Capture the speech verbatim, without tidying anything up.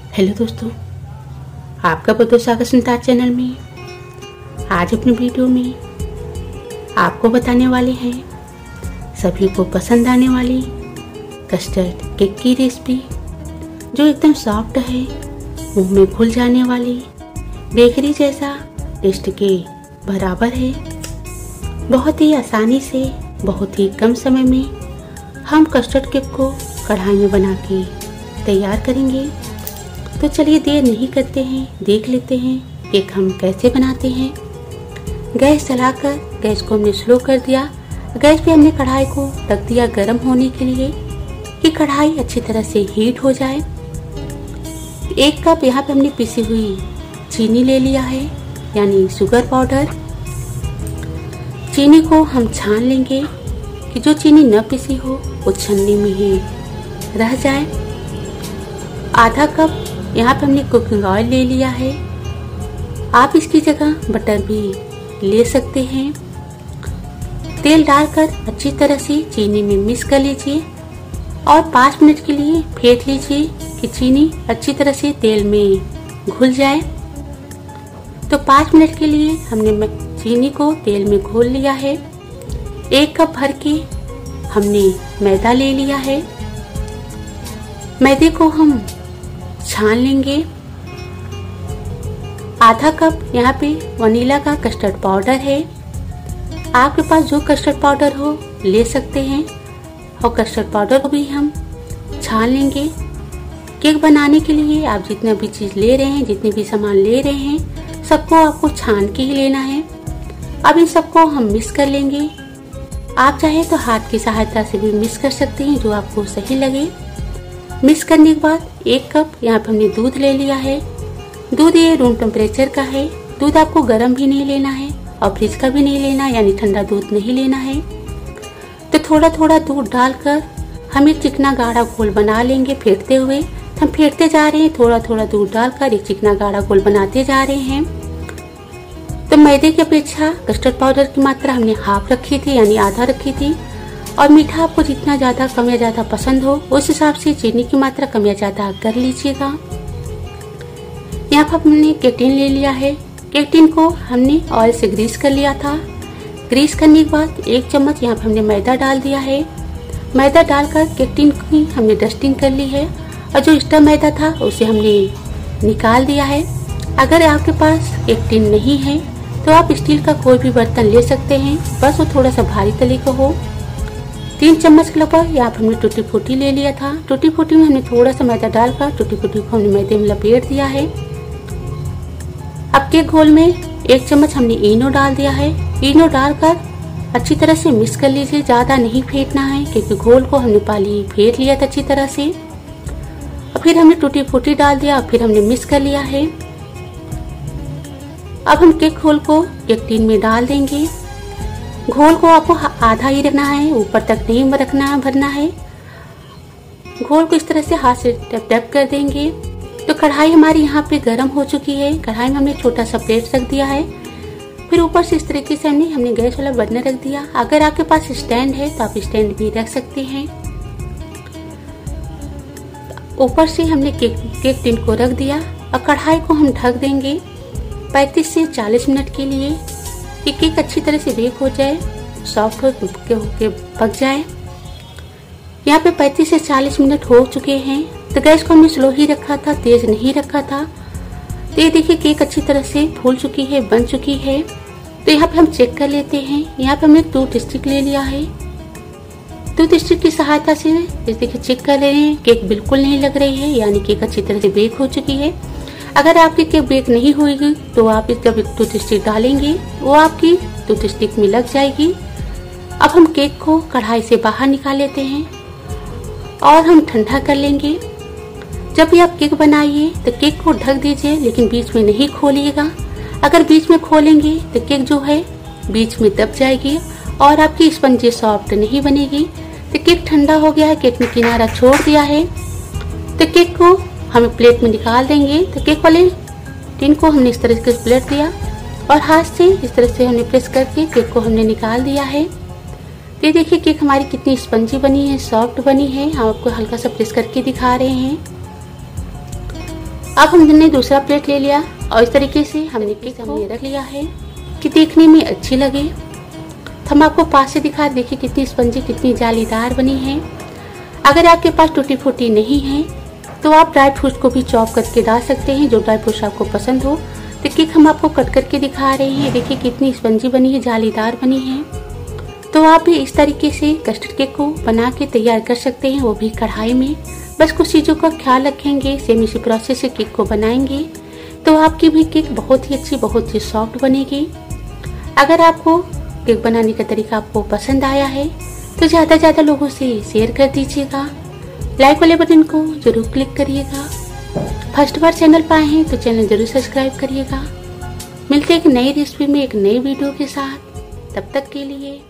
Hello दोस्तों, आपका बहुत बहुत स्वागत संतार चैनल में। आज अपनी वीडियो में आपको बताने वाले हैं सभी को पसंद आने वाली कस्टर्ड केक की रेसिपी, जो एकदम सॉफ्ट है, मुंह में घुल जाने वाली, बेकरी जैसा टेस्ट के बराबर है। बहुत ही आसानी से, बहुत ही कम समय में हम कस्टर्ड केक को कढ़ाई में बना के तैयार करेंगे। तो चलिए देर नहीं करते हैं, देख लेते हैं केक हम कैसे बनाते हैं। गैस चलाकर गैस को हमने स्लो कर दिया। गैस पे हमने कढ़ाई को रख दिया गर्म होने के लिए कि कढ़ाई अच्छी तरह से हीट हो जाए। एक कप यहाँ पे हमने पिसी हुई चीनी ले लिया है, यानी शुगर पाउडर। चीनी को हम छान लेंगे कि जो चीनी न पिसी हो वो छन्नी में ही रह जाए। आधा कप यहाँ पे हमने कुकिंग ऑयल ले लिया है। आप इसकी जगह बटर भी ले सकते हैं। तेल डालकर अच्छी तरह से चीनी में मिक्स कर लीजिए और पाँच मिनट के लिए फेंट लीजिए कि चीनी अच्छी तरह से तेल में घुल जाए। तो पाँच मिनट के लिए हमने चीनी को तेल में घोल लिया है। एक कप भर के हमने मैदा ले लिया है। मैदे को हम छान लेंगे। आधा कप यहाँ पे वनीला का कस्टर्ड पाउडर है। आपके पास जो कस्टर्ड पाउडर हो ले सकते हैं और कस्टर्ड पाउडर को भी हम छान लेंगे। केक बनाने के लिए आप जितना भी चीज ले रहे हैं, जितने भी सामान ले रहे हैं, सबको आपको छान के ही लेना है। अब इन सबको हम मिक्स कर लेंगे। आप चाहे तो हाथ की सहायता से भी मिक्स कर सकते हैं, जो आपको सही लगे। मिक्स करने के बाद एक कप यहाँ पे हमने दूध ले लिया है। दूध ये रूम टेम्परेचर का है। दूध आपको गर्म भी नहीं लेना है और फ्रिज का भी नहीं लेना, यानी ठंडा दूध नहीं लेना है। तो थोड़ा थोड़ा दूध डालकर हम एक चिकना गाढ़ा घोल बना लेंगे। फेंटते हुए हम फेंटते जा रहे हैं, थोड़ा थोड़ा दूध डालकर एक चिकना गाढ़ा घोल बनाते जा रहे हैं। तो मैदे की अपेक्षा कस्टर्ड पाउडर की मात्रा हमने हाफ रखी थी, यानी आधा रखी थी। और मीठा आपको जितना ज्यादा कम या ज्यादा पसंद हो उस हिसाब से चीनी की मात्रा कम या ज्यादा कर लीजिएगा। यहाँ पर हमने केक टिन ले लिया है। केक टिन को हमने ऑयल से ग्रीस कर लिया था। ग्रीस करने के बाद एक चम्मच यहाँ पर हमने मैदा डाल दिया है। मैदा डालकर केक टिन की हमने डस्टिंग कर ली है और जो एक्स्ट्रा मैदा था उसे हमने निकाल दिया है। अगर आपके पास केक टिन नहीं है तो आप स्टील का कोई भी बर्तन ले सकते हैं, बस वो थोड़ा सा भारी तले का हो। तीन चम्मच के लगभग यहाँ पर हमने टूटी फूटी ले लिया था। टूटी फूटी में हमने थोड़ा सा मैदा डालकर टूटी फूटी को हमने मैदे में लपेट दिया है। अब केक घोल में एक चम्मच हमने इनो डाल दिया है। इनो डालकर अच्छी तरह से मिक्स कर लीजिए। ज्यादा नहीं फेंटना है क्योंकि घोल को हमने पहले फेंट लिया था अच्छी तरह से। और फिर हमने टूटी फूटी डाल दिया और फिर हमने मिक्स कर लिया है। अब हम केक घोल को केक टिन में डाल देंगे। घोल को आपको आधा ही रखना है, ऊपर तक नहीं रखना है, भरना है। घोल को इस तरह से हाथ से टैप टैप कर देंगे। तो कढ़ाई हमारी यहाँ पे गर्म हो चुकी है। कढ़ाई में हमने छोटा सा प्लेट रख दिया है। फिर ऊपर से इस तरीके से हमने हमने गैस वाला बर्नर रख दिया। अगर आपके पास स्टैंड है तो आप स्टैंड भी रख सकते हैं। ऊपर से हमने केक केक टिन को रख दिया और कढ़ाई को हम ढक देंगे पैंतीस से चालीस मिनट के लिए कि केक अच्छी तरह से बेक हो जाए, सॉफ्ट हो के होके पक जाए। यहाँ पे पैंतीस से चालीस मिनट हो चुके हैं। तो गैस को हमने स्लो ही रखा था, तेज नहीं रखा था। तो ये देखिए केक अच्छी तरह से फूल चुकी है, बन चुकी है। तो यहाँ पे हम चेक कर लेते हैं। यहाँ पे हमने टूथ स्टिक ले लिया है। टूथ स्टिक की सहायता से देखिए चेक कर रहे हैं, केक बिल्कुल नहीं लग रही है, यानी केक अच्छी तरह से बेक हो चुकी है। अगर आपकी केक बेक नहीं होगी तो आप जब टूथ स्टिक डालेंगे वो आपकी टूथ स्टिक में लग जाएगी। अब हम केक को कढ़ाई से बाहर निकाल लेते हैं और हम ठंडा कर लेंगे। जब भी आप केक बनाइए तो केक को ढक दीजिए, लेकिन बीच में नहीं खोलिएगा। अगर बीच में खोलेंगे तो केक जो है बीच में दब जाएगी और आपकी स्पंजी सॉफ्ट नहीं बनेगी। तो केक ठंडा हो गया है, केक ने किनारा छोड़ दिया है। तो केक को हम प्लेट में निकाल देंगे। तो केक वाले टिन को हमने इस तरह से प्लेट दिया और हाथ से इस तरह से हमने प्रेस करके केक को हमने निकाल दिया है। तो ये देखिए केक हमारी कितनी स्पंजी बनी है, सॉफ्ट बनी है। हम आपको हल्का सा प्रेस करके दिखा रहे हैं। अब हमने दूसरा प्लेट ले लिया और इस तरीके से हमने केक हमने रख लिया है कि देखने में अच्छी लगे। हम आपको पास से दिखा, देखिए कितनी स्पंजी, कितनी जालीदार बनी है। अगर आपके पास टूटी फूटी नहीं है तो आप ड्राई फ्रूट्स को भी चॉप करके डाल सकते हैं, जो ड्राई फ्रूट्स आपको पसंद हो। तो केक हम आपको कट करके दिखा रहे हैं, देखिए कितनी स्पंजी बनी है, जालीदार बनी है। तो आप भी इस तरीके से कस्टर्ड केक को बना के तैयार कर सकते हैं, वो भी कढ़ाई में। बस कुछ चीज़ों का ख्याल रखेंगे, सेम इसी प्रोसेस से केक को बनाएंगे तो आपकी भी केक बहुत ही अच्छी, बहुत ही सॉफ्ट बनेगी। अगर आपको केक बनाने का तरीका आपको पसंद आया है तो ज़्यादा ज़्यादा लोगों से शेयर कर दीजिएगा। लाइक वाले बटन को जरूर क्लिक करिएगा। फर्स्ट बार चैनल पर आए हैं तो चैनल जरूर सब्सक्राइब करिएगा। मिलते एक नई रेसिपी में एक नई वीडियो के साथ, तब तक के लिए